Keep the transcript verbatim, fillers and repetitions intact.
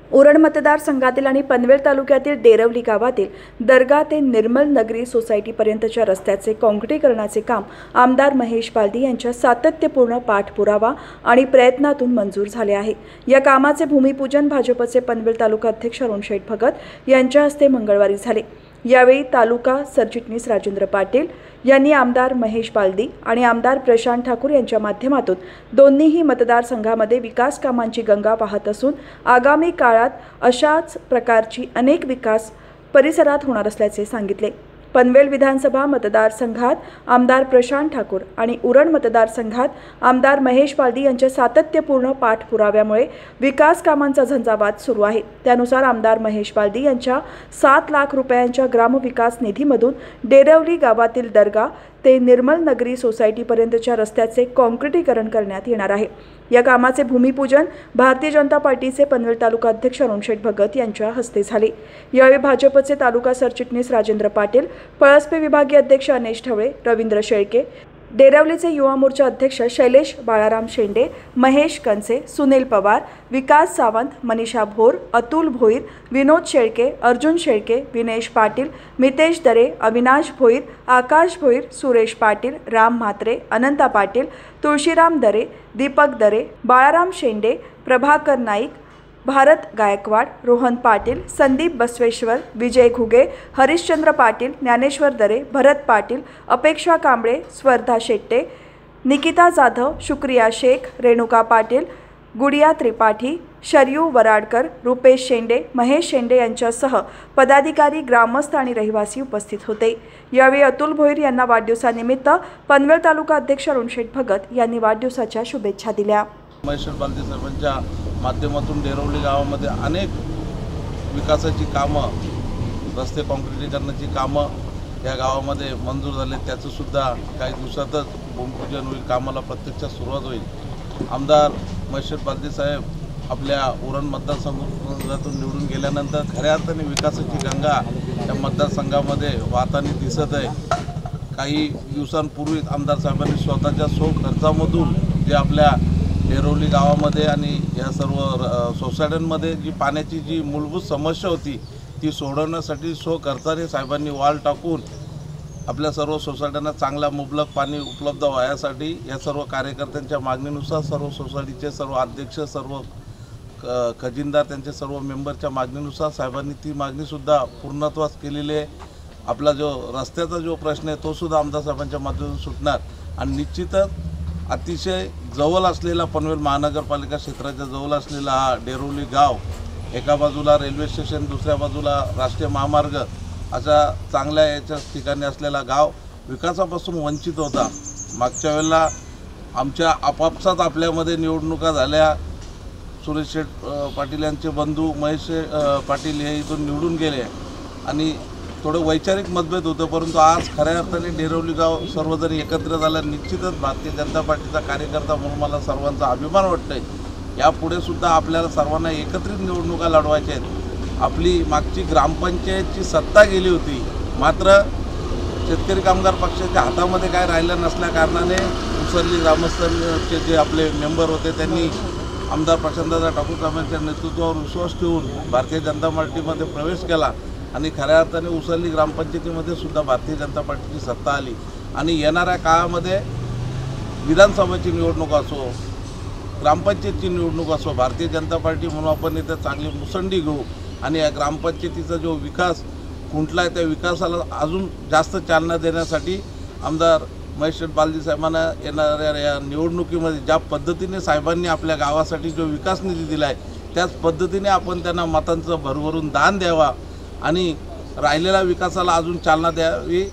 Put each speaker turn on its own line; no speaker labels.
उरण मतदारसंघातील आणि पनवेल तालुक्यातील डेरवली गावातील दर्गा ते निर्मल नगरी सोसायटीपर्यंतच्या रस्त्याचे काँक्रिटीकरणाचे काम आमदार महेश बालदी यांच्या सातत्यपूर्ण पाठपुरावा आणि प्रयत्नातून मंजूर झाले आहे। या कामाचे भूमिपूजन भाजपचे पनवेल तालुका अध्यक्ष अरुण शेठ भगत यांच्या हस्ते मंगळवारी झाले। यावेळी तालुका सरचिटणीस राजेंद्र पाटील यांनी आमदार महेश बालदी आणि आमदार प्रशांत ठाकूर यांच्या माध्यमातून दोन्हीही मतदारसंघामध्ये विकास कामांची गंगा वाहत असून आगामी काळात अशाच प्रकारची अनेक विकास परिसरात होणार असल्याचे सांगितले। पनवेल विधानसभा मतदारसंघात आमदार प्रशांत ठाकूर आणि उरण मतदारसंघात आमदार महेश बालदी यांच्या सातत्यपूर्ण पाठपुराव्यामुळे विकास कामांचा झंझावात सुरू आहे। त्यानुसार आमदार महेश बालदी यांच्या सात लाख रुपयांच्या ग्रामविकास निधीमधून डेरवली गावातील दर्गा ते निर्मल नगरी सोसायटीपर्यंतच्या रस्त्याचे काँक्रिटीकरण करण्यात येणार आहे। या कामाचे भूमिपूजन भारतीय जनता पार्टीचे पनवेल तालुका अध्यक्ष अरुण शेठ भगत यांच्या हस्ते झाले। यावेळी भाजपचे तालुका सरचिटणीस राजेंद्र पाटील, पळसपे विभागीय अध्यक्ष अनेश ढवळे, रवींद्र शेळके, डेरवलीचे युवा मोर्चा अध्यक्ष शैलेश बाळाराम शेंडे, महेश कंसे, सुनील पवार, विकास सावंत, मनीषा भोर, अतुल भोईर, विनोद शेळके, अर्जुन शेळके, विनेश पाटील, मितेश दरे, अविनाश भोईर, आकाश भोईर, सुरेश पाटील, राम म्हात्रे, अनंता पाटील, तुळशीराम दरे, दीपक दरे, बाळाराम शेंडे, प्रभाकर नाईक, भारत गायकवाड, रोहन पाटील, संदीप बसवेश्वर, विजय घुगे, हरिश्चंद्र पाटील, ज्ञानेश्वर दरे, भरत पाटील, अपेक्षा कांबळे, स्वर्धा शेट्टे, निकिता जाधव, शुक्रिया शेख, रेणुका पाटील, गुडिया त्रिपाठी, शरयू वराडकर, रुपेश शेंडे, महेश शेंडे यांच्यासह पदाधिकारी, ग्रामस्थ आणि रहिवासी उपस्थित होते। यावेळी अतुल भोईर यांना वाढदिवसानिमित्त पनवेल तालुका अध्यक्ष अरुण शेठ भगत यांनी वाढदिवसाच्या शुभेच्छा दिल्या।
महेश बालदी साहेबांच्या माध्यमातून डेरवली गावामध्ये अनेक विकासाची कामं, रस्ते काँक्रिटीकरणाची कामं या गावामध्ये मंजूर झाले। त्याचं सुद्धा काही दिवसातच भूमिपूजन होईल, कामाला प्रत्यक्षात सुरुवात होईल। आमदार महेश बालदी साहेब आपल्या उरण मतदारसंघातून निवडून गेल्यानंतर खऱ्या अर्थाने विकासाची गंगा या मतदारसंघामध्ये वाहताना दिसत आहे। काही दिवसांपूर्वी आमदार साहेबांनी स्वतःच्या सो खर्चामधून जे आपल्या डेरवली गावामध्ये आणि या सर्व सोसायट्यांमध्ये जी पाण्याची जी मूलभूत समस्या होती ती सोडवण्यासाठी सो खर्चाने साहेबांनी वाल टाकून आपल्या सर्व सोसायट्यांना चांगला मुबलक पाणी उपलब्ध व्हायसाठी या सर्व कार्यकर्त्यांच्या मागणीनुसार सर्व सोसायटीचे सर्व अध्यक्ष, सर्व खजिनदार, त्यांचे सर्व मेंबरच्या मागणीनुसार साहेबांनी ती मागणीसुद्धा पूर्णत्वास केलेली आहे। आपला जो रस्त्याचा जो प्रश्न आहे तो सुद्धा आमदार साहेबांच्या माध्यमातून सुटणार आणि निश्चितच अतिशय जवळ असलेला पनवेल महानगरपालिका क्षेत्राच्या जवळ असलेला हा डेरवली गाव, एका बाजूला रेल्वे स्टेशन, दुसऱ्या बाजूला राष्ट्रीय महामार्ग, अशा चांगल्या याच्या ठिकाणी असलेला गाव विकासापासून वंचित होता। मागच्या वेळेला आमच्या आपापसात आपल्यामध्ये निवडणुका झाल्या, सुरेश शेठ पाटील यांचे बंधू महेश पाटील हे इथून निवडून गेले आणि थोडं वैचारिक मतभेद होतं, परंतु आज खऱ्या अर्थाने डेरवली गाव सर्वजण एकत्र झालं। निश्चितच भारतीय जनता पार्टीचा कार्यकर्ता म्हणून मला सर्वांचा अभिमान वाटतो आहे। यापुढे सुद्धा आपल्याला सर्वांना एकत्रित निवडणुका लढवायच्या आहेत। आपली मागची ग्रामपंचायतची सत्ता गेली होती, मात्र शेतकरी कामगार पक्षाच्या हातामध्ये काय राहिलं नसल्या कारणाने उसरली ग्रामस्थांचे जे आपले मेंबर होते त्यांनी आमदार प्रशांतदादा ठाकूर साहेबांच्या नेतृत्वावर विश्वास ठेवून भारतीय जनता पार्टीमध्ये प्रवेश केला आणि खऱ्या अर्थाने उसरली ग्रामपंचायतीमध्ये सुद्धा भारतीय जनता पार्टीची सत्ता आली आणि येणाऱ्या काळामध्ये विधानसभेची निवडणूक असो, ग्रामपंचायतची निवडणूक असो, भारतीय जनता पार्टी म्हणून आपण इथं चांगली मुसंडी घेऊ आणि या ग्रामपंचायतीचा जो विकास खुंटला आहे त्या विकासाला अजून जास्त चालना देण्यासाठी आमदार महेश बालदी साहेबांना येणाऱ्या या निवडणुकीमध्ये ज्या पद्धतीने साहेबांनी आपल्या गावासाठी जो विकास निधी दिला आहे त्याच पद्धतीने आपण त्यांना मतांचं भरभरून दान द्यावा आणि राहिलेल्या विकासाला अजून चालना द्यावी